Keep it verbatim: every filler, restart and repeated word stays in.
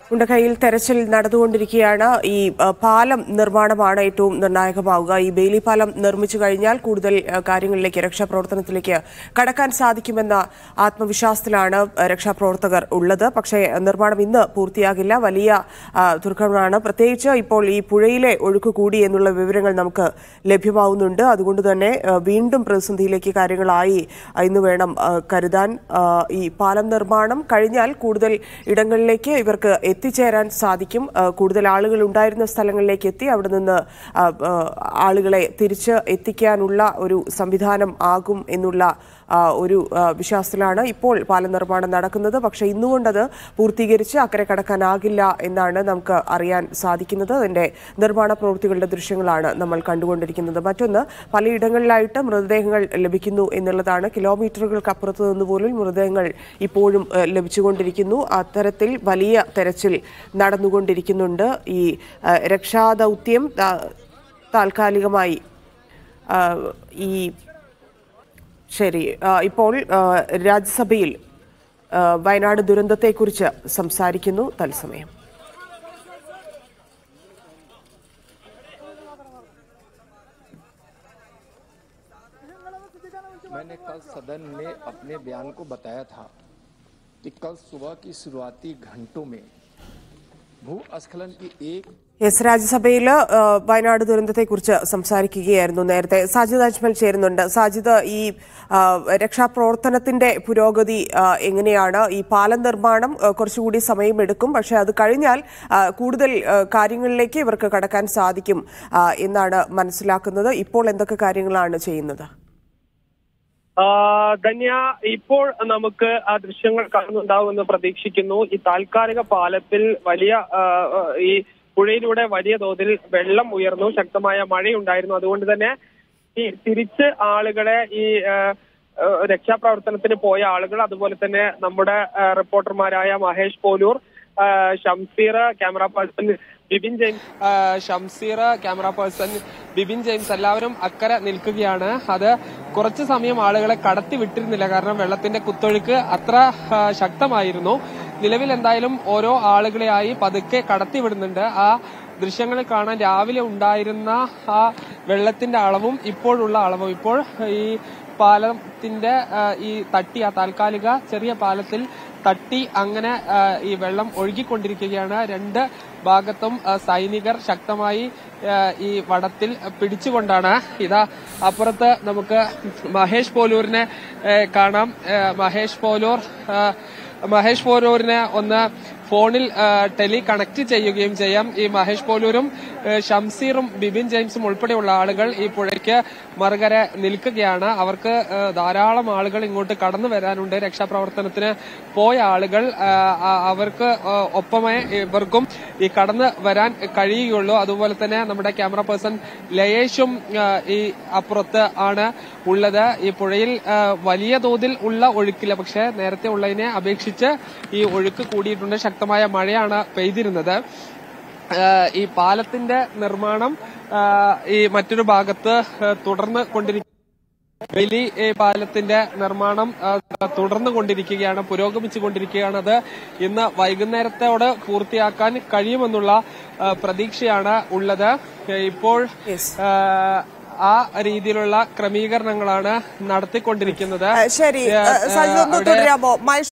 ഉണ്ടക്കയിൽ തെരച്ചിൽ നടന്നുകൊണ്ടിരിക്കുകയാണ്. ഈ പാലം നിർമ്മാണമാണ് ഏറ്റവും നിർണായകമാവുക. ഈ ബെയിലി പാലം നിർമ്മിച്ചു കഴിഞ്ഞാൽ കൂടുതൽ കാര്യങ്ങളിലേക്ക് രക്ഷാപ്രവർത്തനത്തിലേക്ക് കടക്കാൻ സാധിക്കുമെന്ന ആത്മവിശ്വാസത്തിലാണ് രക്ഷാപ്രവർത്തകർ ഉള്ളത്. പക്ഷേ നിർമ്മാണം ഇന്ന് പൂർത്തിയാകില്ല. വലിയ ദുർഘടമാണ്. പ്രത്യേകിച്ച് ഇപ്പോൾ ഈ പുഴയിലെ ഒഴുക്ക് കൂടി എന്നുള്ള വിവരങ്ങൾ നമുക്ക് ലഭ്യമാവുന്നുണ്ട്. അതുകൊണ്ട് തന്നെ വീണ്ടും പ്രതിസന്ധിയിലേക്ക് കാര്യങ്ങളായി ഇന്ന് വേണം കരുതാൻ. ഈ പാലം നിർമ്മാണം കഴിഞ്ഞാൽ കൂടുതൽ ഇടങ്ങളിലേക്ക് ഇവർക്ക് എത്തിച്ചേരാൻ സാധിക്കും. കൂടുതൽ ആളുകൾ ഉണ്ടായിരുന്ന സ്ഥലങ്ങളിലേക്ക് എത്തി അവിടെ നിന്ന് ആളുകളെ തിരിച്ച് എത്തിക്കാനുള്ള ഒരു സംവിധാനം ആകും എന്നുള്ള ഒരു വിശ്വാസത്തിലാണ് ഇപ്പോൾ പാലം നിർമ്മാണം നടക്കുന്നത്. പക്ഷേ ഇന്നുകൊണ്ടത് പൂർത്തീകരിച്ച് അക്കരെ കടക്കാനാകില്ല എന്നാണ് നമുക്ക് അറിയാൻ സാധിക്കുന്നത്. അതിന്റെ നിർമ്മാണ പ്രവൃത്തികളുടെ ദൃശ്യങ്ങളാണ് നമ്മൾ കണ്ടുകൊണ്ടിരിക്കുന്നത്. മറ്റൊന്ന്, പലയിടങ്ങളിലായിട്ട് മൃതദേഹങ്ങൾ ലഭിക്കുന്നു എന്നുള്ളതാണ്. കിലോമീറ്ററുകൾക്കപ്പുറത്ത് നിന്ന് പോലും മൃതദേഹങ്ങൾ ഇപ്പോഴും ലഭിച്ചുകൊണ്ടിരിക്കുന്നു. അത്തരത്തിൽ വലിയ തെരച്ചിൽ നടന്നുകൊണ്ടിരിക്കുന്നുണ്ട്. ഈ രക്ഷാദൗത്യം താൽക്കാലികമായി ഈ ശരി ഇപ്പോൾ രാജ്യസഭയിൽ വയനാട് ദുരന്തത്തെക്കുറിച്ച് സംസാരിക്കുന്നു തത്സമയം. मैंने कल सदन में अपने बयान को बताया था कि कल सुबह की शुरुआती घंटों में ഭൂസ്ഖലൻ की एक യെസ് രാജ്യസഭയിൽ വയനാട് ദുരന്തത്തെക്കുറിച്ച് സംസാരിക്കുകയായിരുന്നു നേരത്തെ. സാജിദ് അജ്മൽ ചേരുന്നുണ്ട്. സാജിദ്, ഈ രക്ഷാപ്രവർത്തനത്തിന്റെ പുരോഗതി എങ്ങനെയാണ്? ഈ പാലം നിർമ്മാണം കുറച്ചുകൂടി സമയമെടുക്കും, പക്ഷെ അത് കഴിഞ്ഞാൽ കൂടുതൽ കാര്യങ്ങളിലേക്ക് ഇവർക്ക് കടക്കാൻ സാധിക്കും എന്നാണ് മനസ്സിലാക്കുന്നത്. ഇപ്പോൾ എന്തൊക്കെ കാര്യങ്ങളാണ് ചെയ്യുന്നത്? ധന്യ, ഇപ്പോൾ നമുക്ക് ആ ദൃശ്യങ്ങൾ കാണുന്നുണ്ടാവുമെന്ന് പ്രതീക്ഷിക്കുന്നു. ഈ താൽക്കാലിക പാലത്തിൽ വലിയ ഈ പുഴയിലൂടെ വലിയ തോതിൽ വെള്ളം ഉയർന്നു, ശക്തമായ മഴയുണ്ടായിരുന്നു. അതുകൊണ്ട് തന്നെ ഈ തിരിച്ച് ആളുകളെ ഈ രക്ഷാപ്രവർത്തനത്തിന് പോയ ആളുകൾ, അതുപോലെ തന്നെ നമ്മുടെ റിപ്പോർട്ടർമാരായ Mahesh Polur, Shamseer, camera person Bibin James Shamseer camera person Bibin James എല്ലാവരും അക്കരെ നിൽക്കുകയാണ്. അത് കുറച്ചു സമയം ആളുകളെ കടത്തി വിട്ടിരുന്നില്ല, കാരണം വെള്ളത്തിന്റെ കുത്തൊഴുക്ക് അത്ര ശക്തമായിരുന്നു. നിലവിൽ എന്തായാലും ഓരോ ആളുകളെയായി പതുക്കെ കടത്തി വിടുന്നുണ്ട്. ആ ദൃശ്യങ്ങളിൽ കാണാൻ രാവിലെ ഉണ്ടായിരുന്ന ആ വെള്ളത്തിന്റെ അളവും ഇപ്പോഴുള്ള അളവും, ഇപ്പോൾ ഈ പാലത്തിന്റെ ഈ തട്ടി, ആ താൽക്കാലിക ചെറിയ പാലത്തിൽ തട്ടി അങ്ങനെ ഈ വെള്ളം ഒഴുകിക്കൊണ്ടിരിക്കുകയാണ്. രണ്ട് ഭാഗത്തും സൈനികർ ശക്തമായി ഈ വടത്തിൽ പിടിച്ചുകൊണ്ടാണ്. ഇതാ അപ്പുറത്ത് നമുക്ക് മഹേഷ് പോലൂരിനെ കാണാം. മഹേഷ് പോലൂർ മഹേഷ് പോലൂരിനെ ഒന്ന് ഫോണിൽ ടെലി കണക്ട് ചെയ്യുകയും ചെയ്യാം. ഈ മഹേഷ് പോലൂരും ഷംസീറും ബിബിൻ ജെയിംസും ഉൾപ്പെടെയുള്ള ആളുകൾ ഈ പുഴയ്ക്ക് മറുകര നിൽക്കുകയാണ്. അവർക്ക് ധാരാളം ആളുകൾ ഇങ്ങോട്ട് കടന്നു വരാനുണ്ട്. രക്ഷാപ്രവർത്തനത്തിന് പോയ ആളുകൾ, അവർക്ക് ഒപ്പമേ ഇവർക്കും ഈ കടന്നു വരാൻ കഴിയുകയുള്ളൂ. അതുപോലെ തന്നെ നമ്മുടെ ക്യാമറ പേഴ്സൺ ലയേഷും ഈ അപ്പുറത്ത് ആണ് ഉള്ളത്. ഈ പുഴയിൽ വലിയ തോതിൽ ഉള്ള ഒഴുക്കില്ല, പക്ഷെ നേരത്തെ ഉള്ളതിനെ അപേക്ഷിച്ച് ഈ ഒഴുക്ക് കൂടിയിട്ടുണ്ട്. ശക്തമായ മഴയാണ് പെയ്തിരുന്നത്. ഈ പാലത്തിന്റെ നിർമ്മാണം ഈ മറ്റൊരു ഭാഗത്ത് തുടർന്ന് കൊണ്ടിരിക്കും. ബെയിലി പാലത്തിന്റെ നിർമ്മാണം തുടർന്നു കൊണ്ടിരിക്കുകയാണ്, പുരോഗമിച്ചു കൊണ്ടിരിക്കുകയാണ്. അത് ഇന്ന് വൈകുന്നേരത്തോടെ പൂർത്തിയാക്കാൻ കഴിയുമെന്നുള്ള പ്രതീക്ഷയാണ് ഉള്ളത്. ഇപ്പോൾ ആ രീതിയിലുള്ള ക്രമീകരണങ്ങളാണ് നടത്തിക്കൊണ്ടിരിക്കുന്നത്. ശരി,